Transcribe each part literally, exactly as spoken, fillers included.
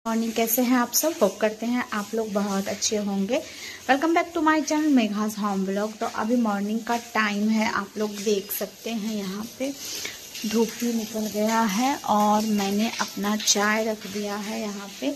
Morning, कैसे हैं आप सब। होप करते हैं आप लोग बहुत अच्छे होंगे। Welcome back to my channel Megha's home blog. तो अभी मॉर्निंग का टाइम है, आप लोग देख सकते हैं यहाँ पे धूप भी निकल गया है और मैंने अपना चाय रख दिया है यहाँ पे।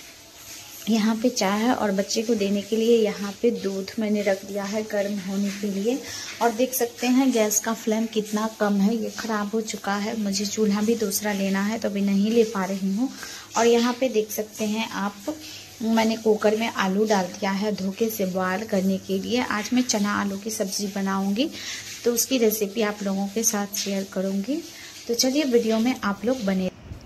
यहाँ पे चाय है और बच्चे को देने के लिए यहाँ पे दूध मैंने रख दिया है गर्म होने के लिए। और देख सकते हैं गैस का फ्लेम कितना कम है, ये ख़राब हो चुका है। मुझे चूल्हा भी दूसरा लेना है तो अभी नहीं ले पा रही हूँ। और यहाँ पे देख सकते हैं आप, मैंने कुकर में आलू डाल दिया है धोखे से बॉयल करने के लिए। आज मैं चना आलू की सब्ज़ी बनाऊँगी तो उसकी रेसिपी आप लोगों के साथ शेयर करूँगी। तो चलिए वीडियो में आप लोग बने।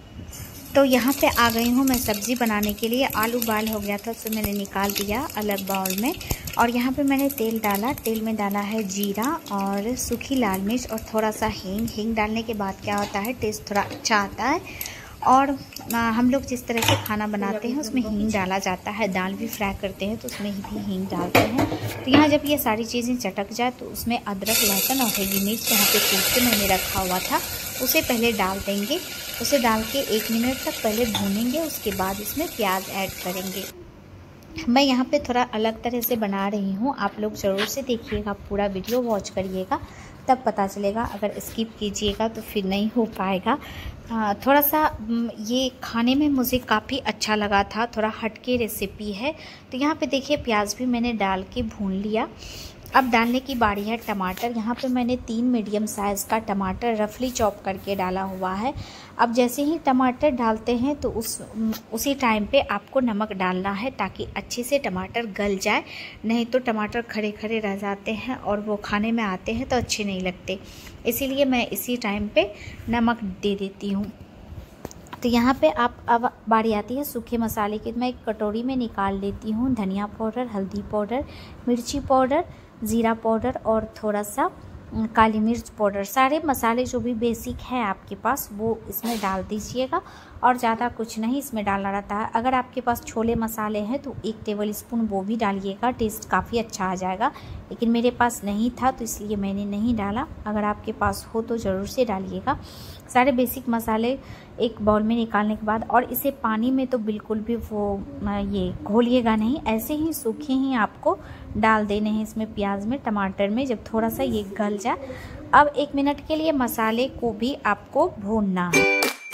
तो यहाँ पे आ गई हूँ मैं सब्ज़ी बनाने के लिए। आलू बॉयल हो गया था तो मैंने निकाल दिया अलग बाउल में। और यहाँ पे मैंने तेल डाला, तेल में डाला है जीरा और सूखी लाल मिर्च और थोड़ा सा हींग। हींग डालने के बाद क्या होता है, टेस्ट थोड़ा अच्छा आता है। और आ, हम लोग जिस तरह से खाना बनाते हैं उसमें हींग डाला जाता है। दाल भी फ्राई करते हैं तो उसमें भी हींग डालते हैं। तो यहाँ जब ये सारी चीज़ें चटक जाए तो उसमें अदरक, लहसुन और हरी मिर्च यहाँ पे कूट के मैंने रखा हुआ था उसे पहले डाल देंगे। उसे डाल के एक मिनट तक पहले भूनेंगे, उसके बाद इसमें प्याज ऐड करेंगे। मैं यहाँ पे थोड़ा अलग तरह से बना रही हूँ, आप लोग ज़रूर से देखिएगा, पूरा वीडियो वॉच करिएगा तब पता चलेगा। अगर स्किप कीजिएगा तो फिर नहीं हो पाएगा। आ, थोड़ा सा ये खाने में मुझे काफ़ी अच्छा लगा था, थोड़ा हटके रेसिपी है। तो यहाँ पे देखिए प्याज भी मैंने डाल के भून लिया। अब डालने की बारी है टमाटर। यहाँ पे मैंने तीन मीडियम साइज़ का टमाटर रफली चॉप करके डाला हुआ है। अब जैसे ही टमाटर डालते हैं तो उस उसी टाइम पे आपको नमक डालना है ताकि अच्छे से टमाटर गल जाए। नहीं तो टमाटर खड़े खड़े रह जाते हैं और वो खाने में आते हैं तो अच्छे नहीं लगते, इसीलिए मैं इसी टाइम पे नमक दे देती हूँ। तो यहाँ पे आप अब बारी आती है सूखे मसाले की। मैं एक कटोरी में निकाल लेती हूँ धनिया पाउडर, हल्दी पाउडर, मिर्ची पाउडर, ज़ीरा पाउडर और थोड़ा सा काली मिर्च पाउडर। सारे मसाले जो भी बेसिक हैं आपके पास वो इसमें डाल दीजिएगा और ज़्यादा कुछ नहीं इसमें डालना रहता है। अगर आपके पास छोले मसाले हैं तो एक टेबल स्पून वो भी डालिएगा, टेस्ट काफ़ी अच्छा आ जाएगा। लेकिन मेरे पास नहीं था तो इसलिए मैंने नहीं डाला। अगर आपके पास हो तो ज़रूर से डालिएगा। सारे बेसिक मसाले एक बाउल में निकालने के बाद, और इसे पानी में तो बिल्कुल भी वो ये घोलिएगा नहीं, ऐसे ही सूखे ही आपको डाल देने हैं इसमें प्याज में, टमाटर में। जब थोड़ा सा ये गल जाए, अब एक मिनट के लिए मसाले को भी आपको भूनना है।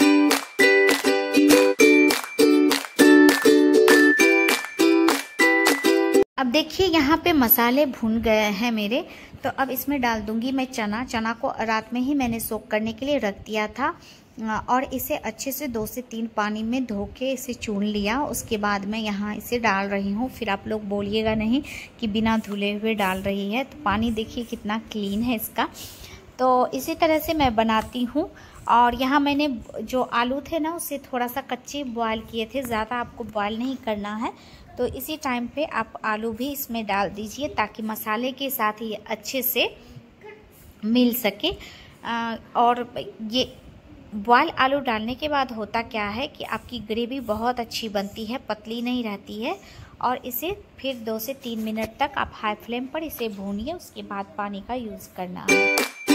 अब देखिए यहाँ पे मसाले भून गए हैं मेरे। तो अब इसमें डाल दूंगी मैं चना। चना को रात में ही मैंने सोक करने के लिए रख दिया था और इसे अच्छे से दो से तीन पानी में धो के इसे चून लिया। उसके बाद मैं यहाँ इसे डाल रही हूँ। फिर आप लोग बोलिएगा नहीं कि बिना धुले हुए डाल रही है। तो पानी देखिए कितना क्लीन है इसका। तो इसी तरह से मैं बनाती हूँ। और यहाँ मैंने जो आलू थे ना उसे थोड़ा सा कच्चे बॉयल किए थे, ज़्यादा आपको बॉयल नहीं करना है। तो इसी टाइम पे आप आलू भी इसमें डाल दीजिए ताकि मसाले के साथ ये अच्छे से मिल सके। आ, और ये बॉयल आलू डालने के बाद होता क्या है कि आपकी ग्रेवी बहुत अच्छी बनती है, पतली नहीं रहती है। और इसे फिर दो से तीन मिनट तक आप हाई फ्लेम पर इसे भूनिए, उसके बाद पानी का यूज़ करना है।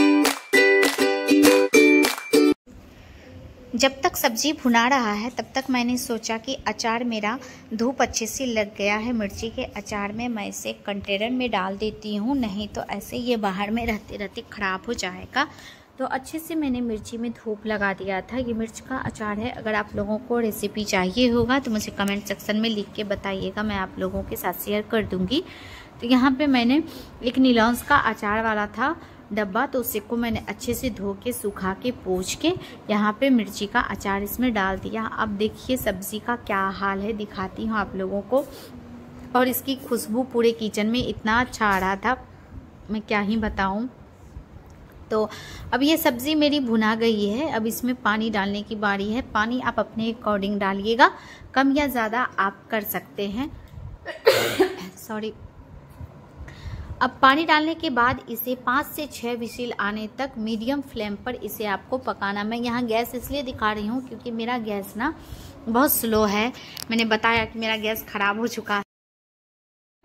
जब तक सब्जी भुना रहा है तब तक मैंने सोचा कि अचार मेरा धूप अच्छे से लग गया है मिर्ची के अचार में, मैं इसे कंटेनर में डाल देती हूँ, नहीं तो ऐसे ये बाहर में रहते रहते ख़राब हो जाएगा। तो अच्छे से मैंने मिर्ची में धूप लगा दिया था। ये मिर्च का अचार है। अगर आप लोगों को रेसिपी चाहिए होगा तो मुझे कमेंट सेक्शन में लिख के बताइएगा, मैं आप लोगों के साथ शेयर कर दूँगी। तो यहाँ पे मैंने एक नीलॉन्स का अचार वाला था डब्बा, तो उसे को मैंने अच्छे से धो के सुखा के पोंछ के यहाँ पे मिर्ची का अचार इसमें डाल दिया। अब देखिए सब्ज़ी का क्या हाल है, दिखाती हूँ आप लोगों को। और इसकी खुशबू पूरे किचन में इतना अच्छा आ रहा था, मैं क्या ही बताऊँ। तो अब ये सब्ज़ी मेरी भुना गई है। अब इसमें पानी डालने की बारी है। पानी आप अपने अकॉर्डिंग डालिएगा, कम या ज़्यादा आप कर सकते हैं। सॉरी। अब पानी डालने के बाद इसे पाँच से छः विसिल आने तक मीडियम फ्लेम पर इसे आपको पकाना। मैं यहाँ गैस इसलिए दिखा रही हूँ क्योंकि मेरा गैस ना बहुत स्लो है। मैंने बताया कि मेरा गैस ख़राब हो चुका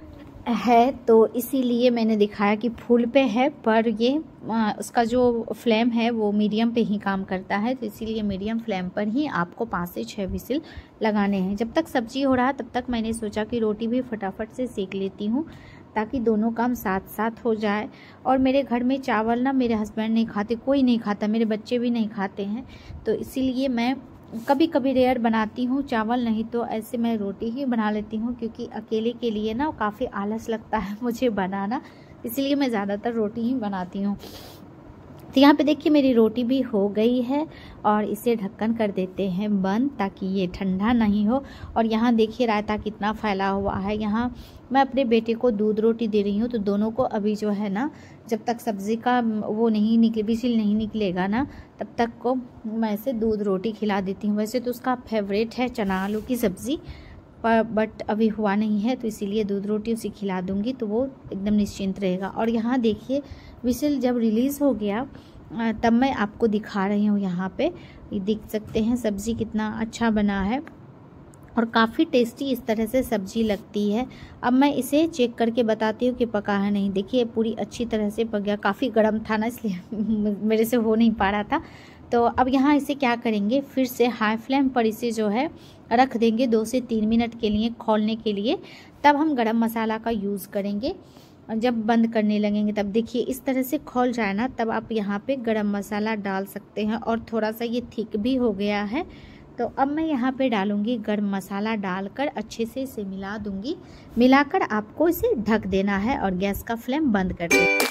है तो इसीलिए मैंने दिखाया कि फुल पे है, पर ये आ, उसका जो फ्लेम है वो मीडियम पे ही काम करता है, तो इसीलिए मीडियम फ्लेम पर ही आपको पाँच से छः विसिल लगाने हैं। जब तक सब्जी हो रहा है तब तक मैंने सोचा कि रोटी भी फटाफट से सेक लेती हूँ ताकि दोनों काम साथ साथ हो जाए। और मेरे घर में चावल ना मेरे हस्बैंड नहीं खाते, कोई नहीं खाता, मेरे बच्चे भी नहीं खाते हैं, तो इसीलिए मैं कभी कभी रेयर बनाती हूँ चावल, नहीं तो ऐसे मैं रोटी ही बना लेती हूँ, क्योंकि अकेले के लिए ना काफ़ी आलस लगता है मुझे बनाना, इसलिए मैं ज़्यादातर रोटी ही बनाती हूँ। तो यहाँ पे देखिए मेरी रोटी भी हो गई है और इसे ढक्कन कर देते हैं बंद ताकि ये ठंडा नहीं हो। और यहाँ देखिए रायता कितना फैला हुआ है। यहाँ मैं अपने बेटे को दूध रोटी दे रही हूँ, तो दोनों को अभी जो है ना, जब तक सब्ज़ी का वो नहीं निकले, विसिल नहीं निकलेगा ना, तब तक को मैं इसे दूध रोटी खिला देती हूँ। वैसे तो उसका फेवरेट है चना आलू की सब्ज़ी, पर बट अभी हुआ नहीं है, तो इसीलिए दूध रोटी उसे खिला दूँगी तो वो एकदम निश्चिंत रहेगा। और यहाँ देखिए विसिल जब रिलीज़ हो गया तब मैं आपको दिखा रही हूँ। यहाँ पे ये देख सकते हैं सब्ज़ी कितना अच्छा बना है और काफ़ी टेस्टी इस तरह से सब्ज़ी लगती है। अब मैं इसे चेक करके बताती हूँ कि पका है नहीं। देखिए पूरी अच्छी तरह से पक गया, काफ़ी गर्म था ना इसलिए मेरे से हो नहीं पा रहा था। तो अब यहाँ इसे क्या करेंगे, फिर से हाई फ्लेम पर इसे जो है रख देंगे दो से तीन मिनट के लिए खौलने के लिए, तब हम गरम मसाला का यूज़ करेंगे। जब बंद करने लगेंगे तब देखिए इस तरह से खौल जाए ना, तब आप यहाँ पे गरम मसाला डाल सकते हैं। और थोड़ा सा ये थिक भी हो गया है, तो अब मैं यहाँ पे डालूँगी गरम मसाला, डालकर अच्छे से इसे मिला दूँगी। मिलाकर आपको इसे ढक देना है और गैस का फ्लेम बंद कर देना।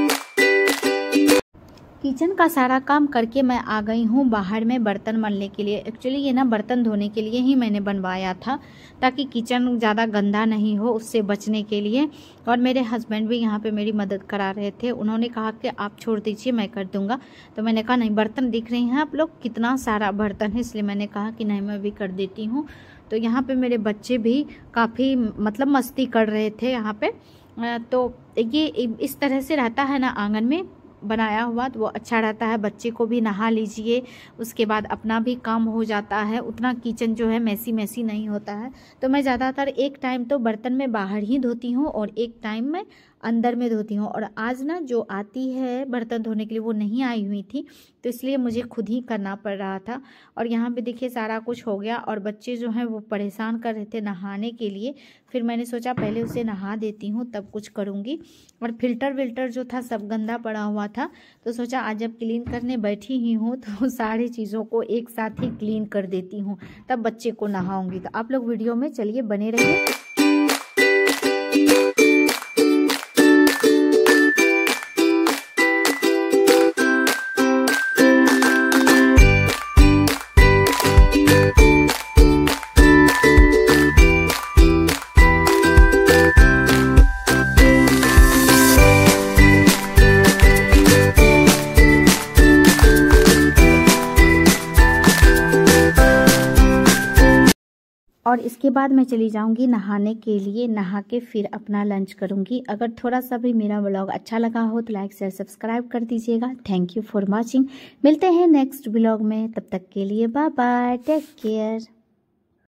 किचन का सारा काम करके मैं आ गई हूँ बाहर में बर्तन मलने के लिए। एक्चुअली ये ना बर्तन धोने के लिए ही मैंने बनवाया था, ताकि किचन ज़्यादा गंदा नहीं हो, उससे बचने के लिए। और मेरे हस्बैंड भी यहाँ पे मेरी मदद करा रहे थे, उन्होंने कहा कि आप छोड़ दीजिए मैं कर दूँगा। तो मैंने कहा नहीं, बर्तन दिख रहे हैं आप लोग कितना सारा बर्तन है, इसलिए मैंने कहा कि नहीं मैं भी कर देती हूँ। तो यहाँ पर मेरे बच्चे भी काफ़ी मतलब मस्ती कर रहे थे यहाँ पर। तो ये इस तरह से रहता है ना आंगन में बनाया हुआ, तो वो अच्छा रहता है। बच्चे को भी नहा लीजिए, उसके बाद अपना भी काम हो जाता है, उतना किचन जो है मैसी मैसी नहीं होता है। तो मैं ज़्यादातर एक टाइम तो बर्तन में बाहर ही धोती हूँ और एक टाइम में अंदर में धोती हूँ। और आज ना जो आती है बर्तन धोने के लिए वो नहीं आई हुई थी, तो इसलिए मुझे खुद ही करना पड़ रहा था। और यहाँ पे देखिए सारा कुछ हो गया और बच्चे जो हैं वो परेशान कर रहे थे नहाने के लिए। फिर मैंने सोचा पहले उसे नहा देती हूँ तब कुछ करूँगी। और फिल्टर विल्टर जो था सब गंदा पड़ा हुआ था, तो सोचा आज जब क्लीन करने बैठी ही हूँ तो सारी चीज़ों को एक साथ ही क्लीन कर देती हूँ, तब बच्चे को नहाऊंगी। तो आप लोग वीडियो में चलिए बने रहिए। और इसके बाद मैं चली जाऊंगी नहाने के लिए, नहा के फिर अपना लंच करूंगी। अगर थोड़ा सा भी मेरा व्लॉग अच्छा लगा हो तो लाइक शेयर सब्सक्राइब कर दीजिएगा। Thank you for watching. मिलते हैं नेक्स्ट व्लॉग में, तब तक के लिए बाय बाय, टेक केयर।